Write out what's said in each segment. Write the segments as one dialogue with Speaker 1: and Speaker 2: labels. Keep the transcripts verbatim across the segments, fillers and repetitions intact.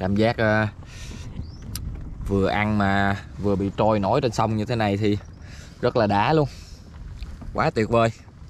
Speaker 1: Cảm giác uh, vừa ăn mà vừa bị trôi nổi trên sông như thế này thì rất là đã luôn. Quá tuyệt vời.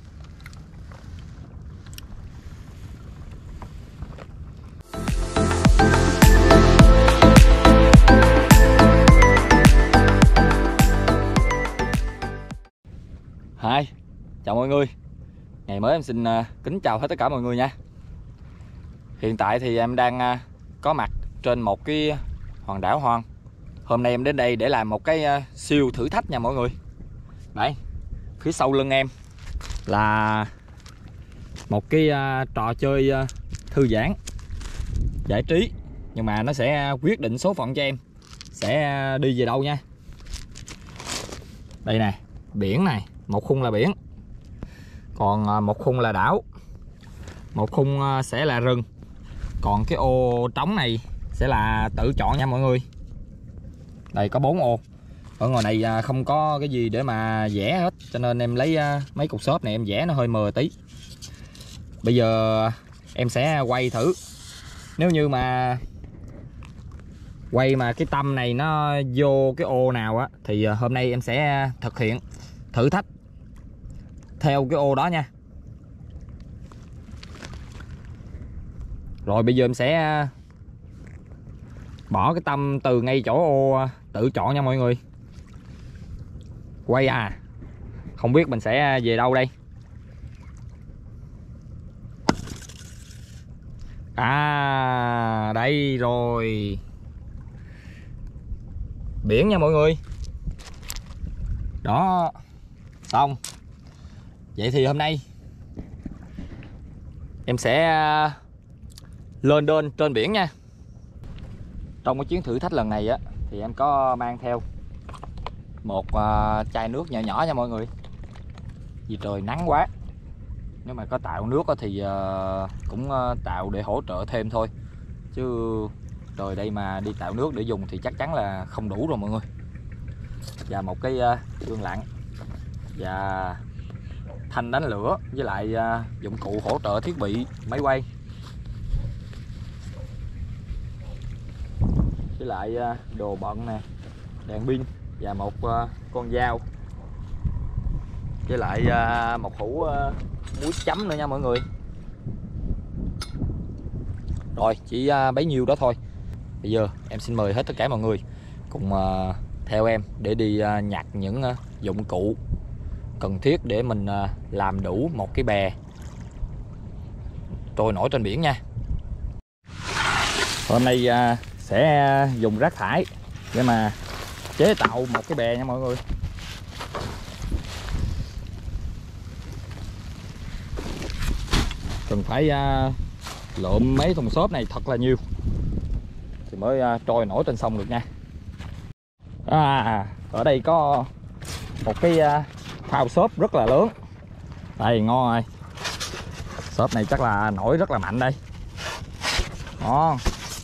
Speaker 1: Hi, chào mọi người. Ngày mới em xin uh, kính chào hết tất cả mọi người nha. Hiện tại thì em đang uh, có mặt trên một cái hòn đảo hoang. Hôm nay em đến đây để làm một cái uh, siêu thử thách nha mọi người. Đây, phía sau lưng em là một cái uh, trò chơi uh, thư giãn, giải trí. Nhưng mà nó sẽ quyết định số phận cho em sẽ uh, đi về đâu nha. Đây nè, biển này, một khung là biển, còn uh, một khung là đảo, một khung uh, sẽ là rừng, còn cái ô trống này sẽ là tự chọn nha mọi người. Đây có bốn ô. Ở ngoài này không có cái gì để mà vẽ hết, cho nên em lấy mấy cục xốp này em vẽ nó hơi mờ tí. Bây giờ em sẽ quay thử. Nếu như mà quay mà cái tâm này nó vô cái ô nào á thì hôm nay em sẽ thực hiện thử thách theo cái ô đó nha. Rồi bây giờ em sẽ bỏ cái tâm từ ngay chỗ ô tự chọn nha mọi người. Quay à, không biết mình sẽ về đâu đây. À, đây rồi, biển nha mọi người. Đó, xong. Vậy thì hôm nay em sẽ lên đên trên biển nha. Trong cái chuyến thử thách lần này á thì em có mang theo một uh, chai nước nhỏ nhỏ nha mọi người. Vì trời nắng quá, nếu mà có tạo nước thì uh, cũng uh, tạo để hỗ trợ thêm thôi, chứ trời đây mà đi tạo nước để dùng thì chắc chắn là không đủ rồi mọi người. Và một cái uh, gương lặn và thanh đánh lửa, với lại uh, dụng cụ hỗ trợ thiết bị máy quay, với lại uh, đồ bận nè, đèn pin và một uh, con dao, với lại uh, một hũ uh, muối chấm nữa nha mọi người. Rồi chỉ uh, bấy nhiêu đó thôi. Bây giờ em xin mời hết tất cả mọi người cùng uh, theo em để đi uh, nhặt những uh, dụng cụ cần thiết để mình uh, làm đủ một cái bè trôi nổi trên biển nha. Hôm nay uh, sẽ dùng rác thải để mà chế tạo một cái bè nha mọi người. Cần phải uh, lượm mấy thùng xốp này thật là nhiều thì mới uh, trôi nổi trên sông được nha. À, ở đây có một cái uh, phao xốp rất là lớn. Đây, ngon rồi. Xốp này chắc là nổi rất là mạnh đây. Ngon.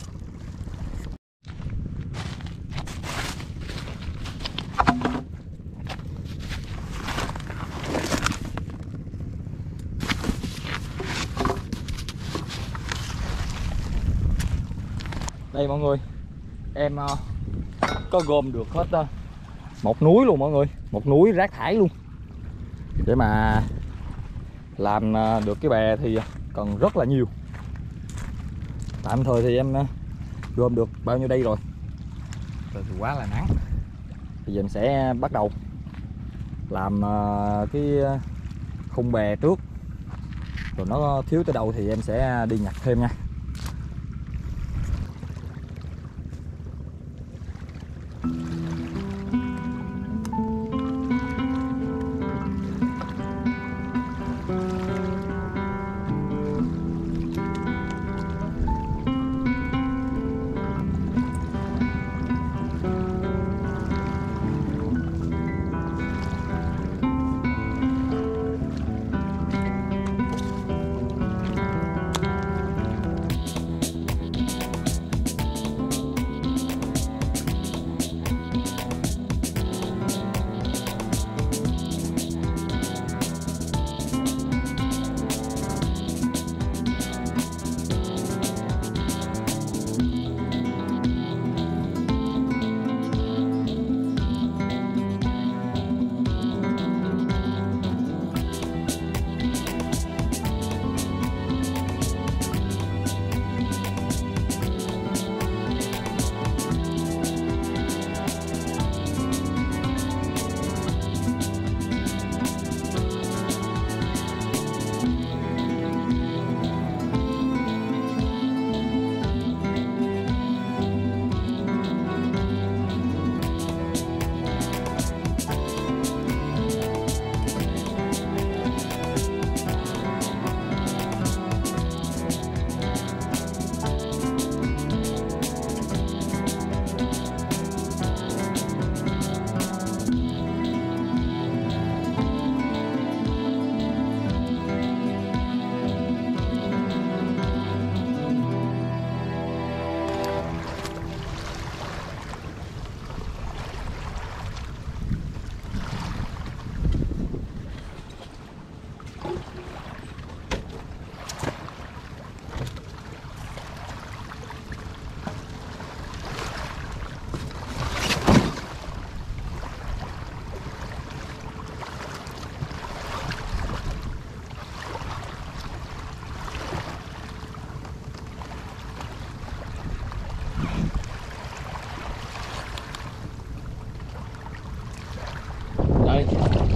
Speaker 1: Đây mọi người, em uh, có gom được hết uh, một núi luôn mọi người, một núi rác thải luôn. Để mà làm uh, được cái bè thì cần rất là nhiều. Tạm thời thì em uh, gom được bao nhiêu đây rồi. Trời thì quá là nắng. Bây giờ em sẽ bắt đầu làm uh, cái khung bè trước, rồi nó thiếu tới đâu thì em sẽ đi nhặt thêm nha.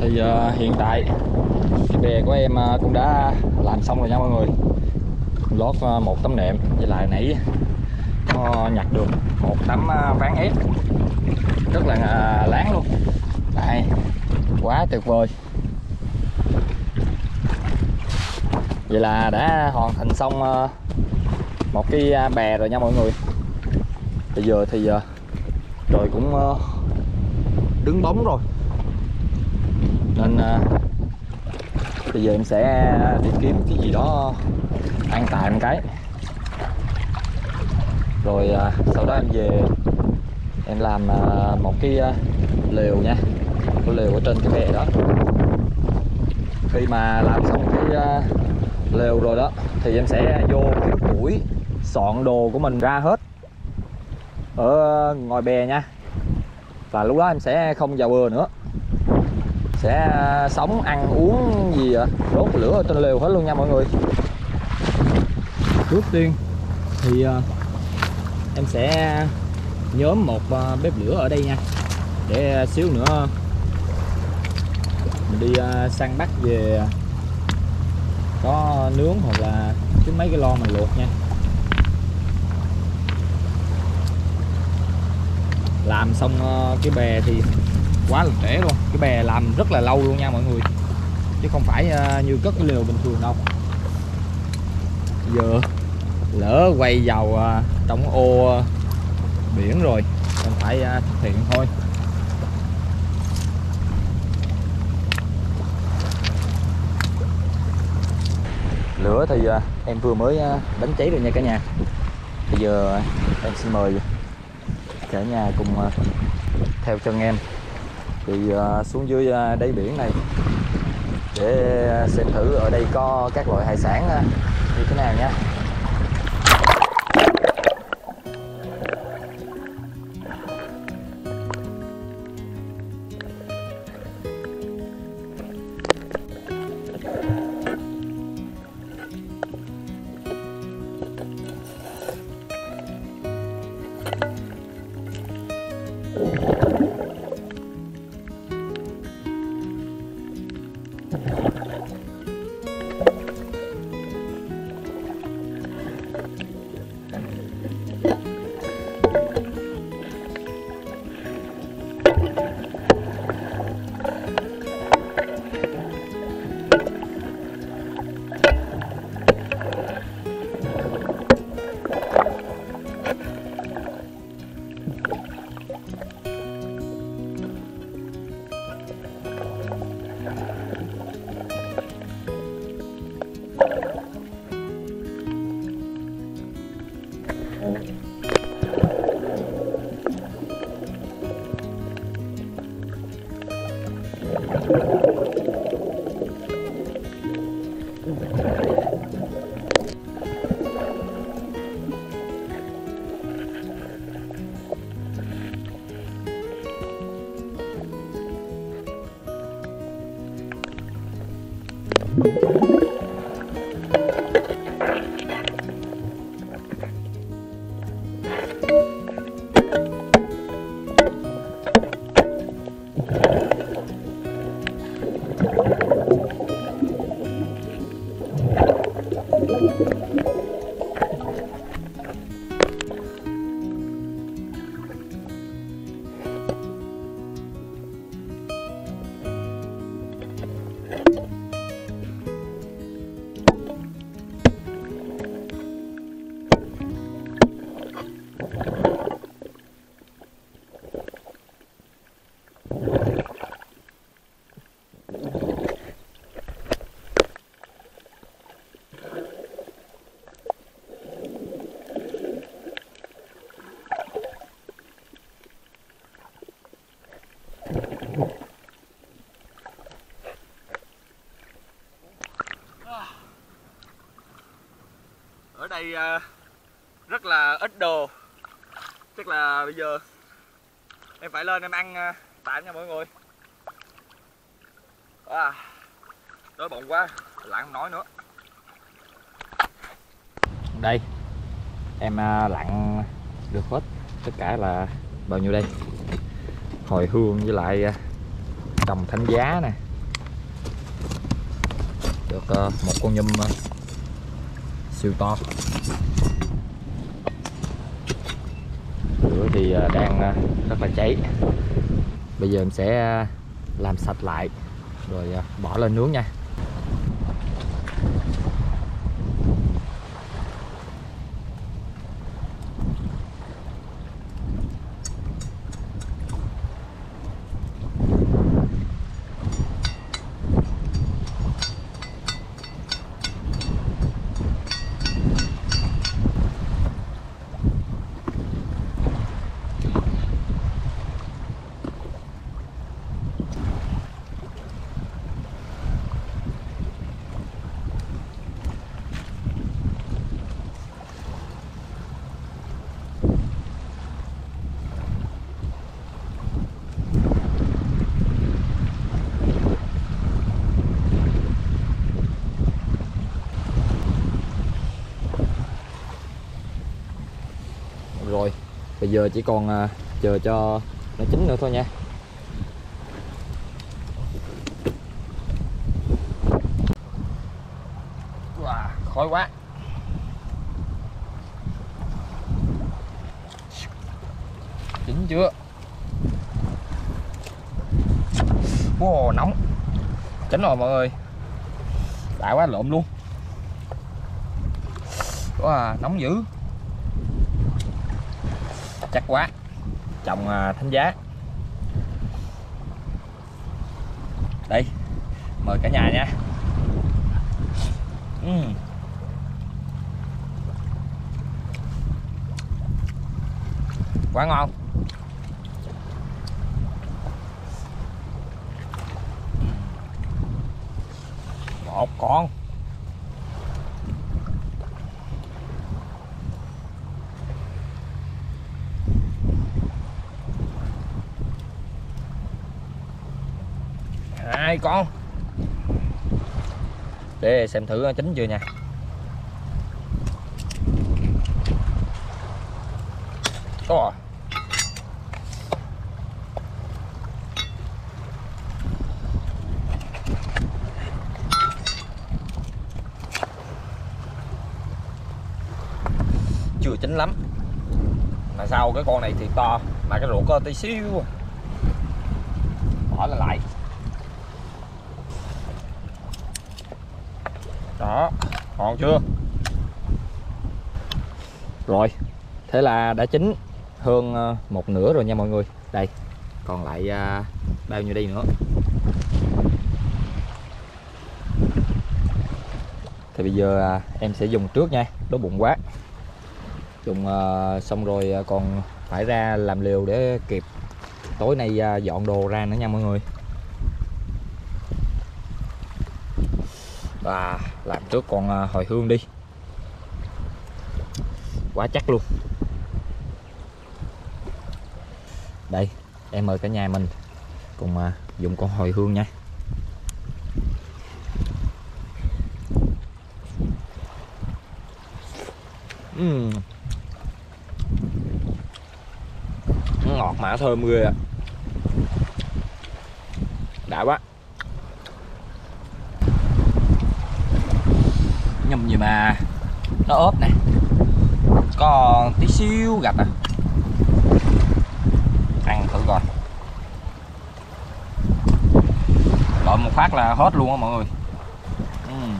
Speaker 1: Thì uh, hiện tại cái bè của em uh, cũng đã làm xong rồi nha mọi người. Lót uh, một tấm nệm, với lại nãy nó nhặt được một tấm uh, ván ép rất là uh, láng luôn. Đây, quá tuyệt vời. Vậy là đã hoàn thành xong uh, một cái uh, bè rồi nha mọi người. Bây giờ thì uh, trời cũng uh, đứng bóng rồi, nên uh, bây giờ em sẽ đi kiếm cái gì đó ăn tạm cái, rồi uh, sau đó em về em làm uh, một cái uh, lều nha, cái lều ở trên cái bè đó. Khi mà làm xong cái uh, lều rồi đó thì em sẽ vô kiếm củi, soạn đồ của mình ra hết ở ngoài bè nha. Và lúc đó em sẽ không vào bờ nữa, sẽ sống ăn uống gì đốt lửa ở trên lều hết luôn nha mọi người. Trước tiên thì uh, em sẽ nhóm một uh, bếp lửa ở đây nha, để uh, xíu nữa mình đi uh, săn bắt về có nướng hoặc là kiếm mấy cái lon mình luộc nha. Làm xong uh, cái bè thì quá là trễ luôn, cái bè làm rất là lâu luôn nha mọi người, chứ không phải uh, như cất cái lều bình thường đâu. Giờ lỡ quay vào uh, trong ô uh, biển rồi mình phải uh, thực hiện thôi. Lửa thì uh, em vừa mới uh, đánh cháy rồi nha cả nhà. Bây giờ uh, em xin mời cả nhà cùng uh, theo chân em thì uh, xuống dưới uh, đáy biển này để uh, xem thử ở đây có các loại hải sản uh, như thế nào nha. Ở đây rất là ít đồ, chắc là bây giờ em phải lên em ăn tạm nha mọi người. À, đói bụng quá, lặn không nói nữa. Đây em lặn được hết tất cả là bao nhiêu đây? Hồi hương với lại trồng thánh giá nè, được uh, một con nhum uh, siêu to. Lửa thì uh, đang uh, rất là cháy. Bây giờ em sẽ uh, làm sạch lại rồi uh, bỏ lên nướng nha. Rồi, bây giờ chỉ còn uh, chờ cho nó chín nữa thôi nha. Wow, khói quá. Chín chưa? Wow, nóng. Chín rồi mọi người. Đã quá, lộn luôn. Wow, nóng dữ. Chắc quá. Trồng thánh giá. Đây, mời cả nhà nha. uhm. Quá ngon. Một con. Hai con. Để xem thử chín chưa nha. Có rồi. Chưa chín lắm. Mà sao cái con này thì to mà cái ruột có tí xíu. Bỏ lên lại. Đó, còn chưa? Rồi, thế là đã chín hơn một nửa rồi nha mọi người. Đây, còn lại uh, bao nhiêu đây nữa. Thì bây giờ uh, em sẽ dùng trước nha, đói bụng quá. Dùng uh, xong rồi uh, còn phải ra làm liều để kịp tối nay uh, dọn đồ ra nữa nha mọi người. Và làm trước con hồi hương đi. Quá chắc luôn. Đây, em mời cả nhà mình cùng dùng con hồi hương nha. uhm. Ngọt mà thơm ghê ạ. Đã quá. Nhum gì mà nó ốp nè, có tí xíu gạch à. Ăn thử coi. Gọi một phát là hết luôn á mọi người. uhm.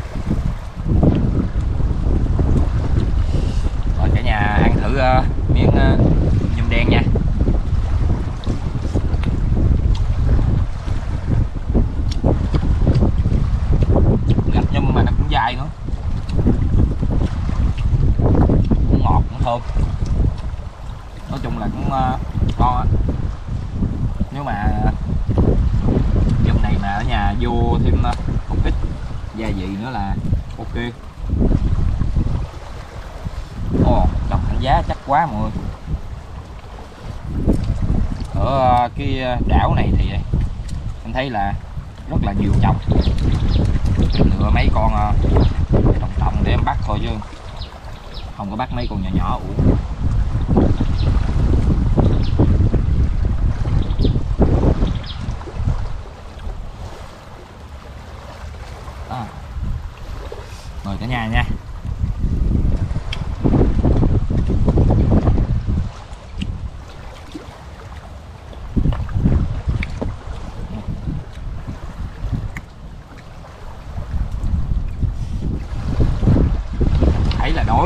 Speaker 1: Rồi cả nhà ăn thử uh, miếng uh, nhum đen nha. Gạch nhum mà nó cũng dai nữa. Cũng ngọt cũng thơm. Nói chung là cũng uh, ngon á. Nếu mà nhum này mà ở nhà vô thêm uh, một ít gia vị nữa là ok. Ồ, trồng thánh giá chắc quá mọi người. Ở uh, cái đảo này thì em thấy là rất là nhiều trồng. Lựa mấy con uh, trồng trồng để em bắt thôi chứ không có bắt mấy con nhỏ nhỏ uổng. À,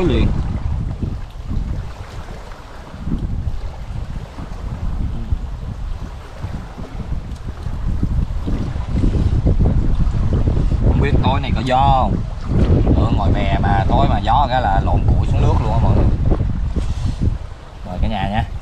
Speaker 1: gói liền. Không biết tối này có gió không? Ở ngoài bè mà tối mà gió cái là lộn củi xuống nước luôn á mọi người. Mời cả nhà nha.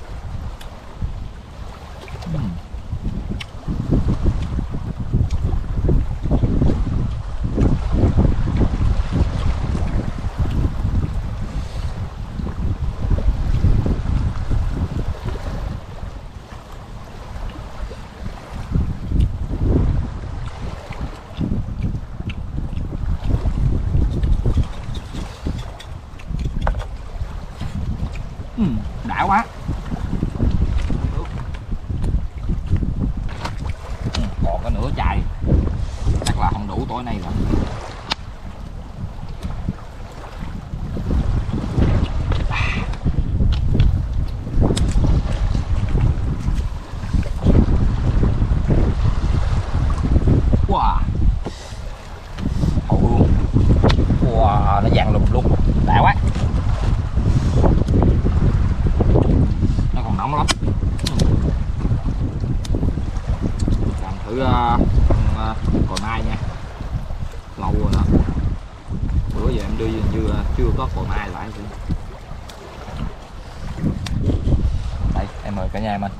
Speaker 1: Ừ, đã quá. Ừ, còn có nửa chai chắc là không đủ tối nay rồi. Wow, hậu hương. Wow, nó vàng lùm luôn, đã quá. Nó còn nóng lắm. Làm thử uh, con uh, còi mai nha. Lâu rồi đó. Bữa giờ em đi như uh, chưa có còi mai lại gì. Đây, em mời cả nhà mình.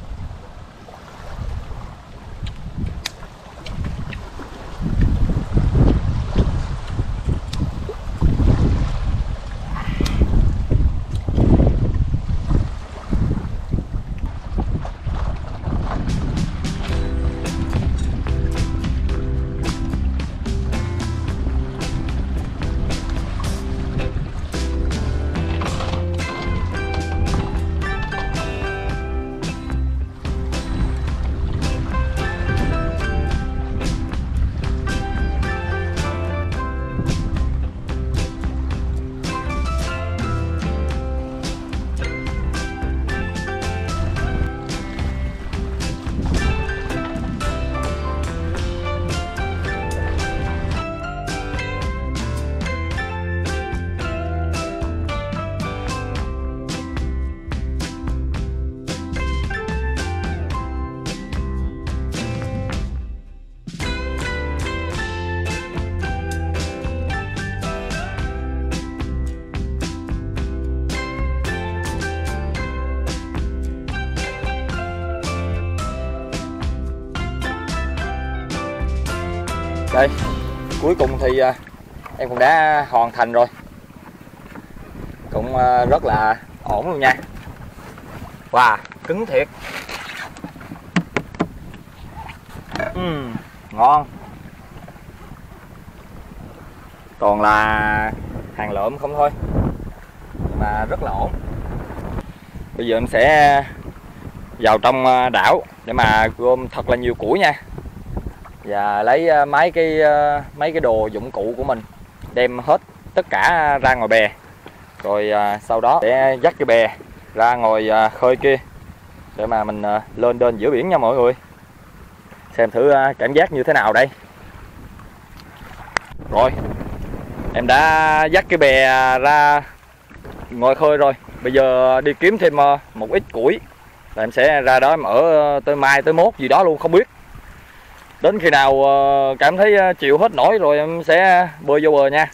Speaker 1: Đây, cuối cùng thì uh, em cũng đã hoàn thành rồi. Cũng uh, rất là ổn luôn nha. Wow, cứng thiệt. uhm, Ngon. Còn là hàng lượm không thôi, mà rất là ổn. Bây giờ em sẽ vào trong đảo để mà gom thật là nhiều củi nha, và lấy mấy cái mấy cái đồ dụng cụ của mình đem hết tất cả ra ngoài bè, rồi sau đó để dắt cái bè ra ngoài khơi kia để mà mình lên đên giữa biển nha mọi người. Xem thử cảm giác như thế nào đây. Rồi, em đã dắt cái bè ra ngoài khơi rồi. Bây giờ đi kiếm thêm một ít củi là em sẽ ra đó em ở tới mai tới mốt gì đó luôn không biết. Đến khi nào cảm thấy chịu hết nổi rồi em sẽ bơi vô bờ nha.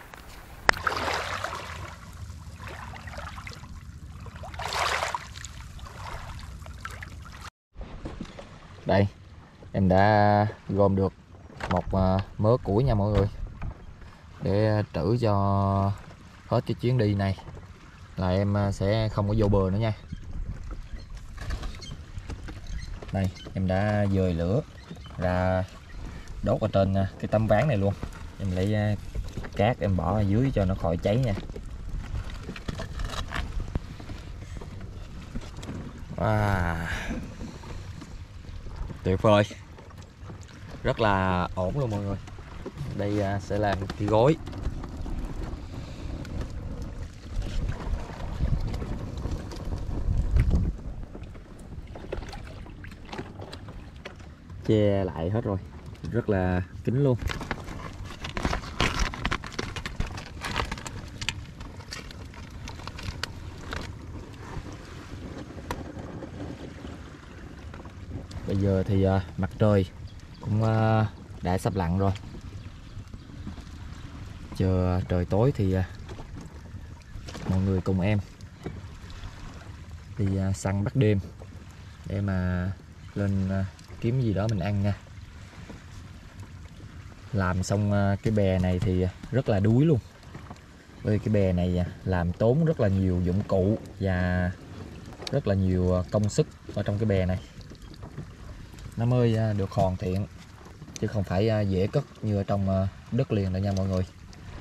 Speaker 1: Đây, em đã gom được một mớ củi nha mọi người, để trữ cho hết cái chuyến đi này là em sẽ không có vô bờ nữa nha. Đây, em đã dời lửa ra đốt ở trên cái tấm ván này luôn. Em lấy cát em bỏ ở dưới cho nó khỏi cháy nha. Wow, tuyệt vời, rất là ổn luôn mọi người. Đây sẽ là cái gối. Che lại hết rồi, rất là kín luôn. Bây giờ thì uh, mặt trời cũng uh, đã sắp lặn rồi. Chờ trời tối thì uh, mọi người cùng em đi uh, săn bắt đêm để mà lên uh, kiếm gì đó mình ăn nha. Làm xong uh, cái bè này thì rất là đuối luôn. Bởi cái bè này làm tốn rất là nhiều dụng cụ và rất là nhiều công sức ở trong cái bè này. Nó mới được hoàn thiện chứ không phải dễ cất như ở trong đất liền đâu nha mọi người.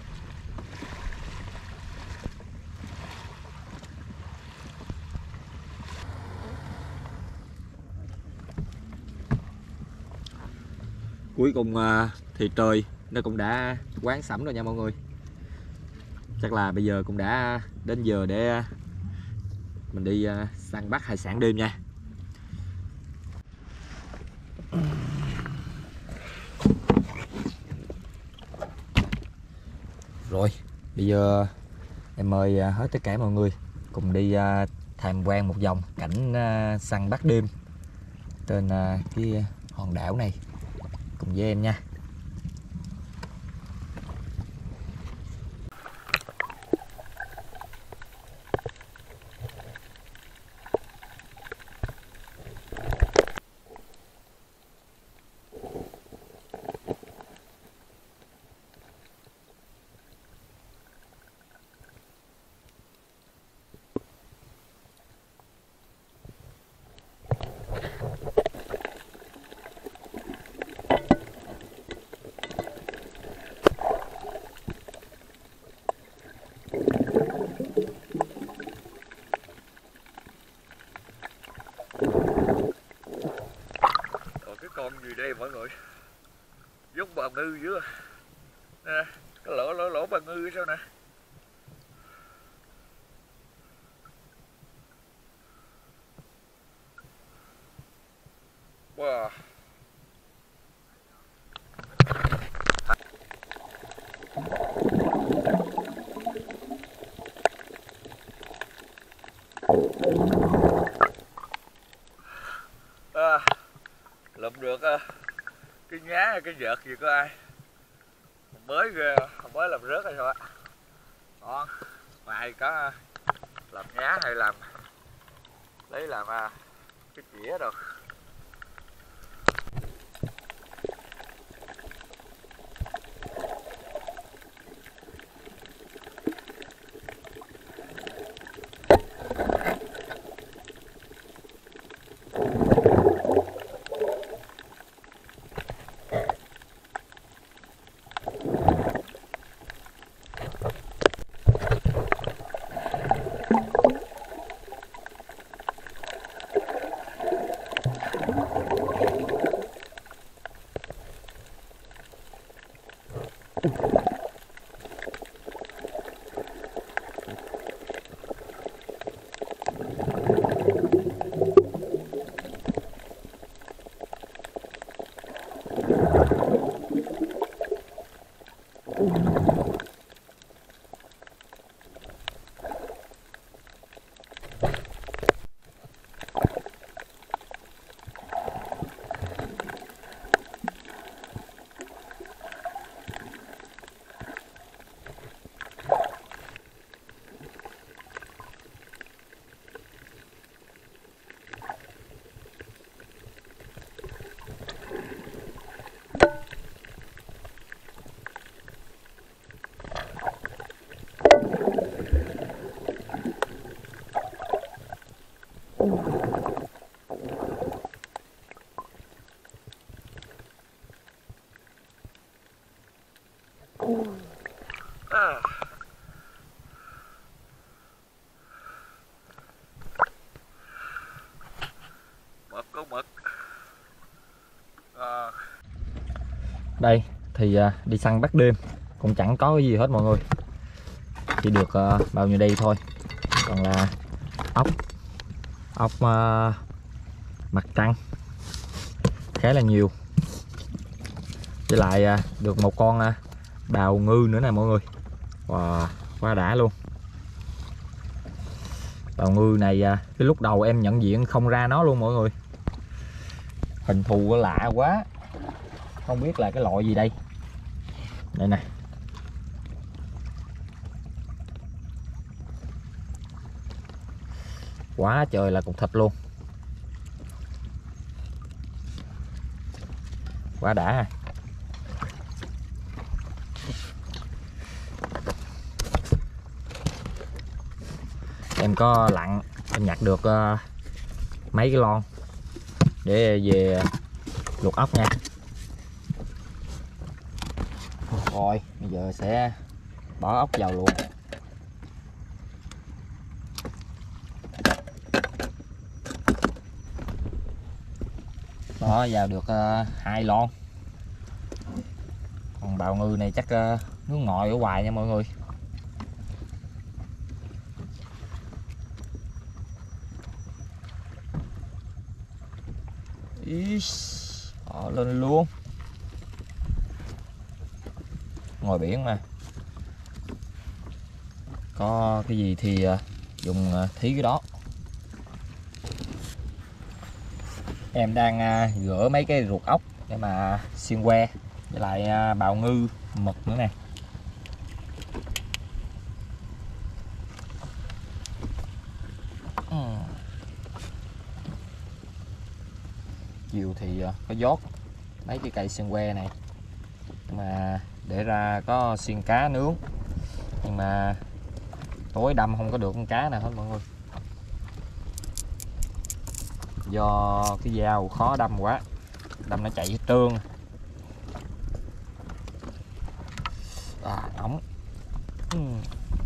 Speaker 1: Cuối cùng thì trời nó cũng đã quán sẫm rồi nha mọi người. Chắc là bây giờ cũng đã đến giờ để mình đi săn bắt hải sản đêm nha. Rồi, bây giờ em mời hết tất cả mọi người cùng đi tham quan một vòng cảnh săn bắt đêm trên cái hòn đảo này cùng với em nha.
Speaker 2: Con gì đây mọi người, giống bà ngư dữ nè, cái lỗ lỗ lỗ bà ngư sao nè. Wow. À, lụm được cái nhá cái vợt gì có ai mới ghê, mới làm rớt hay sao á. Ngon, ngoài có làm nhá hay làm lấy làm cái chĩa được. À. Mực có mực. À.
Speaker 1: Đây thì uh, đi săn bắt đêm cũng chẳng có cái gì hết mọi người, chỉ được uh, bao nhiêu đây thôi. Còn là ốc ốc uh, mặt trăng khá là nhiều, với lại uh, được một con uh, bào ngư nữa nè mọi người. Wow, quá đã luôn. Bào ngư này uh, cái lúc đầu em nhận diện không ra nó luôn mọi người. Hình thù lạ quá, không biết là cái loại gì đây. Đây nè, quá trời là cục thịt luôn, quá đã ha. Em có lặn, em nhặt được uh, mấy cái lon để về luộc ốc nha. Rồi bây giờ sẽ bỏ ốc vào luôn. Bỏ vào được uh, hai lon. Còn bào ngư này chắc uh, nước ngồi ở ngoài nha mọi người. Bỏ lên luôn. Ngoài biển mà, có cái gì thì uh, dùng uh, thí cái đó. Em đang uh, gỡ mấy cái ruột ốc để mà xiên que với lại uh, bào ngư, mực nữa nè. uhm. Chiều thì uh, có dốt mấy cái cây xiên que này mà để ra có xiên cá nướng, nhưng mà tối đâm không có được con cá nào hết mọi người, do cái dao khó đâm quá, đâm nó chạy hết trơn. À nóng. uhm.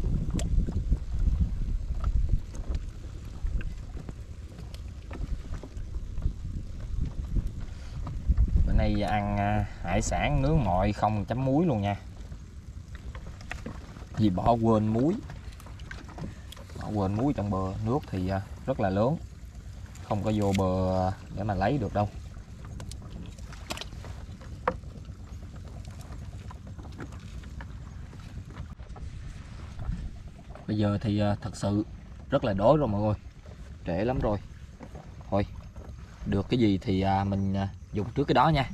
Speaker 1: Bữa nay ăn hải sản nướng mọi không chấm muối luôn nha, vì bỏ quên muối. Bỏ quên muối trong bờ, nước thì rất là lớn, không có vô bờ để mà lấy được đâu. Bây giờ thì thật sự rất là đói rồi mọi người, trễ lắm rồi. Thôi được cái gì thì mình dùng trước cái đó nha.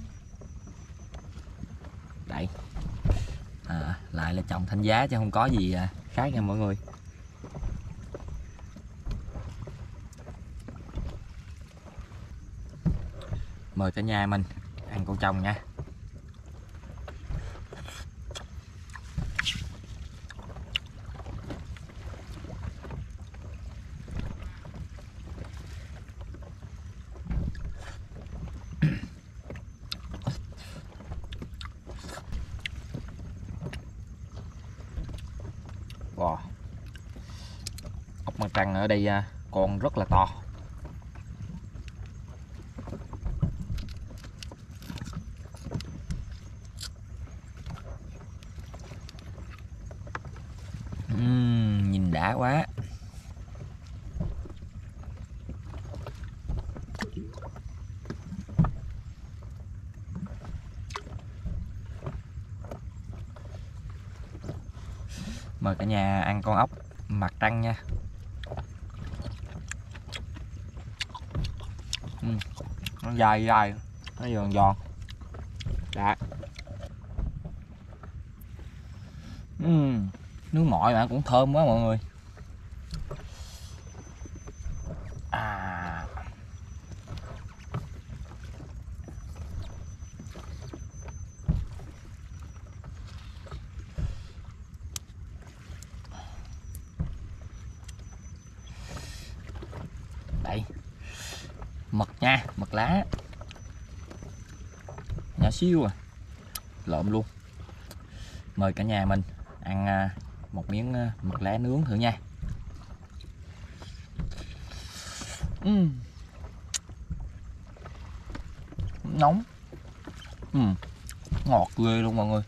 Speaker 1: Đây à, lại là trồng thanh giá chứ không có gì khác nha mọi người. Mời cả nhà mình ăn con trồng nha. Wow. Ốc mặt trăng ở đây con rất là to. uhm, nhìn đã quá. Mời cả nhà ăn con ốc mặt trăng nha. uhm, nó dài dài, nó giòn giòn. Đã. uhm, nước mọi mà cũng thơm quá mọi người. À. Đây, mực nha, mực lá nhỏ xíu à, lộn luôn. Mời cả nhà mình ăn một miếng mực lá nướng thử nha. uhm. Nóng. uhm. Ngọt ghê luôn mọi người.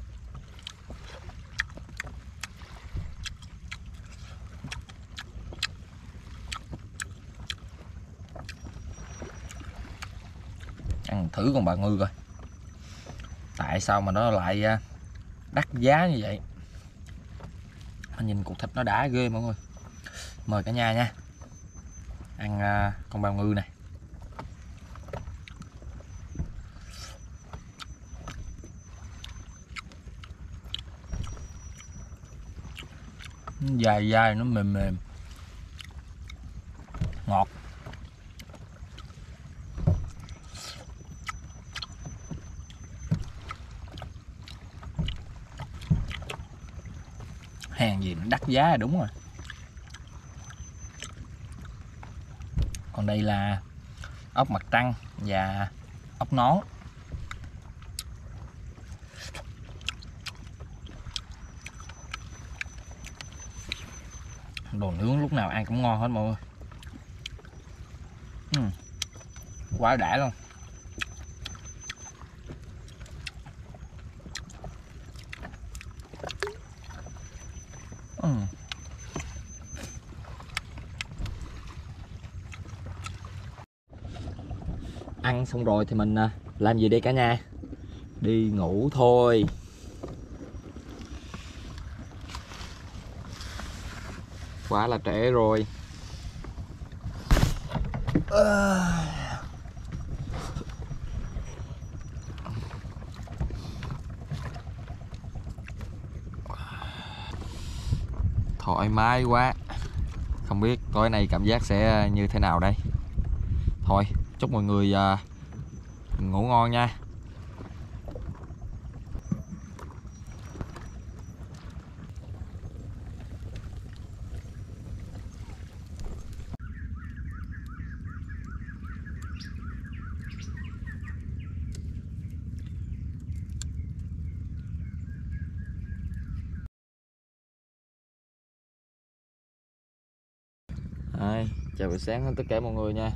Speaker 1: Ăn thử con bà ngư coi, tại sao mà nó lại đắt giá như vậy. Nhìn cục thịt nó đã ghê mọi người. Mời cả nhà nha, ăn con bào ngư này. Nó dai dai, nó mềm mềm, ngọt. Hàng gì nó đắt giá là đúng rồi. Còn đây là ốc mặt trăng và ốc nón. Đồ nướng lúc nào ăn cũng ngon hết mọi người. uhm, Quá đã luôn. uhm. Ăn xong rồi thì mình làm gì đây cả nhà? Đi ngủ thôi. Quá là trễ rồi. Thoải mái quá. Không biết tối nay cảm giác sẽ như thế nào đây. Thôi chúc mọi người uh, ngủ ngon nha. Đấy, chào buổi sáng tất cả mọi người nha.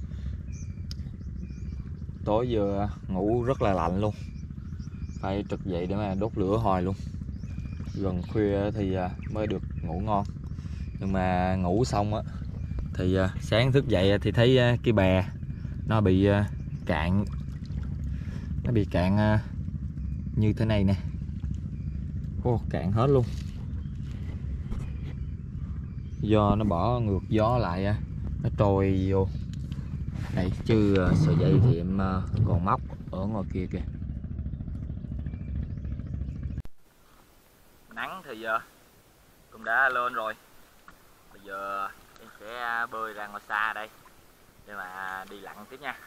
Speaker 1: Tối vừa ngủ rất là lạnh luôn, phải trực dậy để mà đốt lửa hồi luôn. Gần khuya thì mới được ngủ ngon. Nhưng mà ngủ xong á thì sáng thức dậy thì thấy cái bè nó bị cạn. Nó bị cạn như thế này nè. Ô, cạn hết luôn. Do nó bỏ ngược gió lại, nó trôi vô đây, chứ sợi dây thì em còn móc ở ngoài kia kìa. Nắng thì cũng đã lên rồi. Bây giờ em sẽ bơi ra ngoài xa đây để mà đi lặn tiếp nha.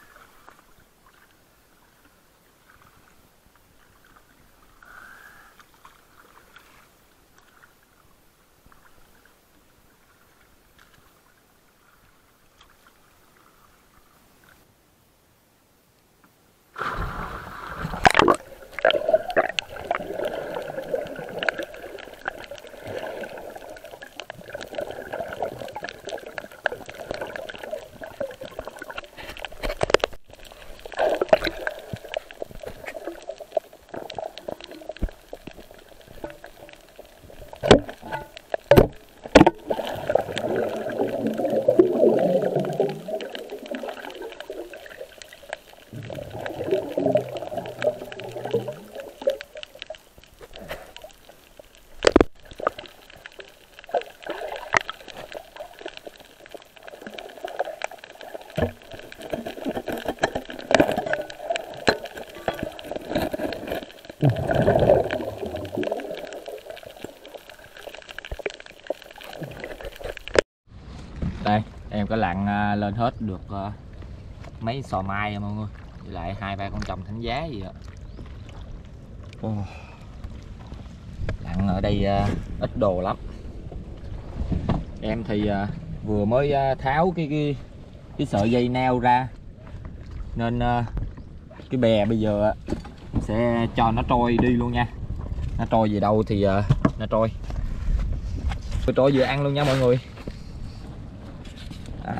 Speaker 1: Đây em có lặn lên hết được mấy sò mai mọi người, với lại hai ba con trồng thánh giá gì ạ. Oh. Lặn ở đây ít đồ lắm. Em thì vừa mới tháo cái cái, cái sợi dây neo ra nên cái bè bây giờ sẽ cho nó trôi đi luôn nha. Nó trôi về đâu thì nó trôi. Tôi trôi vừa ăn luôn nha mọi người. À,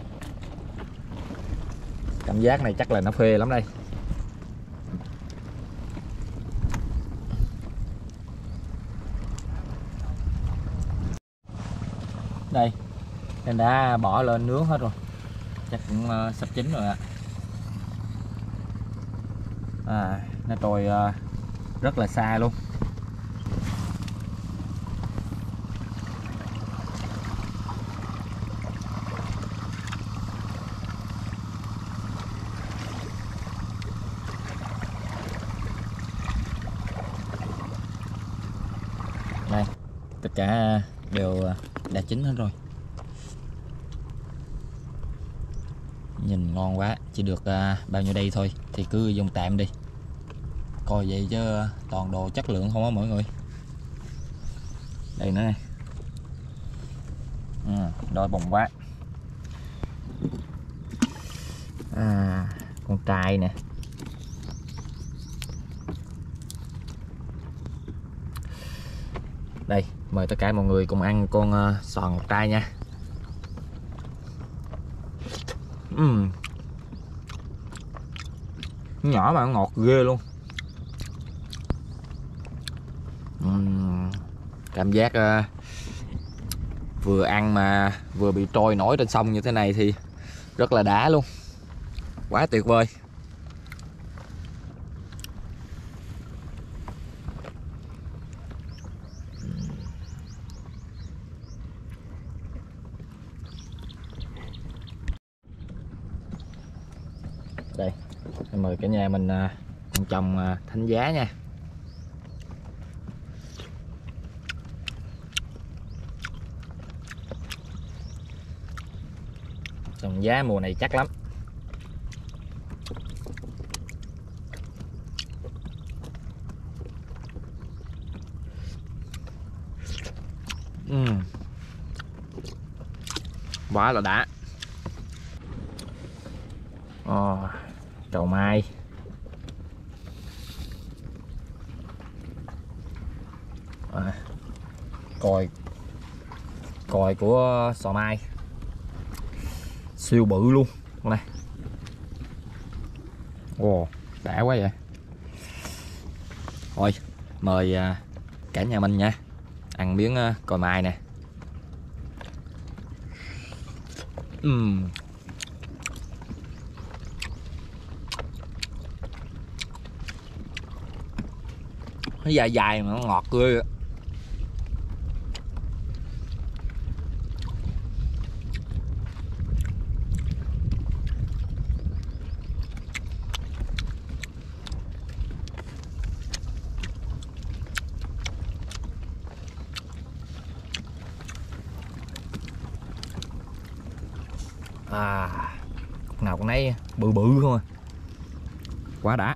Speaker 1: cảm giác này chắc là nó phê lắm đây. Đây em đã bỏ lên nướng hết rồi, chắc cũng uh, sắp chín rồi ạ. À, nó trôi uh, rất là xa luôn. Đây tất cả đều đã chín hết rồi. Nhìn ngon quá, chỉ được bao nhiêu đây thôi thì cứ dùng tạm đi. Coi vậy chứ toàn đồ chất lượng không á mọi người. Đây nữa này. Ừ, đôi bồng quá. À, con trai nè. Đây, mời tất cả mọi người cùng ăn con uh, sò ngọc trai nha. Uhm. Nhỏ mà ngọt ghê luôn. Uhm. Cảm giác uh, vừa ăn mà vừa bị trôi nổi trên sông như thế này thì rất là đã luôn. Quá tuyệt vời. Đây, mời cả nhà mình con trồng thánh giá nha. Trồng giá mùa này chắc lắm. Uhm. Quá là đã. Oh, trầu mai. À, còi còi của sò mai siêu bự luôn này. Ồ, đã quá vậy. Thôi mời cả nhà mình nha, ăn miếng còi mai nè. Uhm. Nó dài dài mà nó ngọt ghê. À, nào con nấy bự bự không à. Quá đã.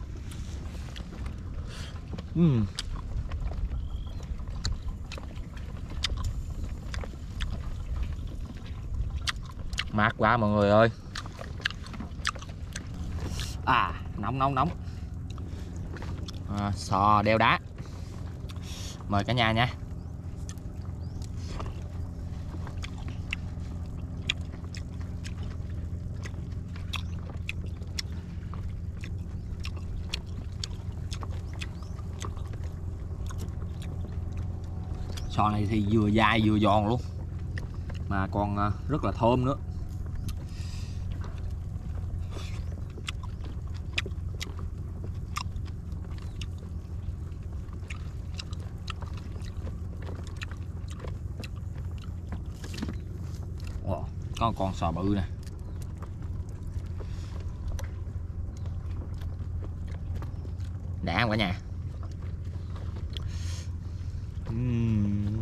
Speaker 1: Uhm. Mát quá mọi người ơi. À, nóng nóng nóng. À, sò đeo đá. Mời cả nhà nha. Sò này thì vừa dai vừa giòn luôn, mà còn rất là thơm nữa. Ồ, có con sò bự nè. Đã không cả nhà? Uhm.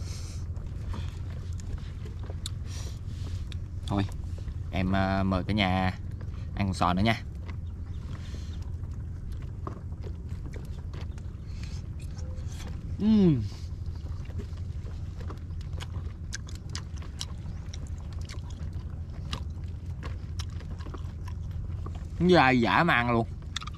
Speaker 1: Thôi em uh, mời cả nhà ăn con sò nữa nha. Uhm. Dài dã man luôn.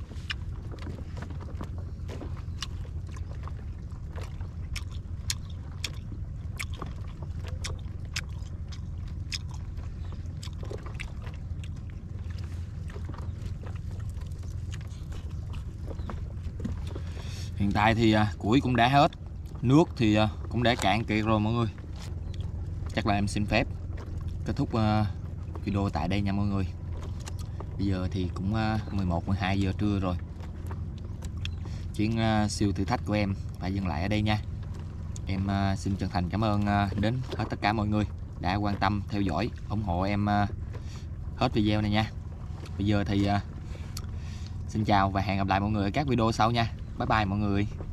Speaker 1: Hiện tại thì củi cũng đã hết, nước thì cũng đã cạn kiệt rồi mọi người. Chắc là em xin phép kết thúc video tại đây nha mọi người. Bây giờ thì cũng mười một mười hai giờ trưa rồi. Chuyến siêu thử thách của em phải dừng lại ở đây nha. Em xin chân thành cảm ơn đến hết tất cả mọi người đã quan tâm theo dõi ủng hộ em hết video này nha. Bây giờ thì xin chào và hẹn gặp lại mọi người ở các video sau nha. Bye bye mọi người.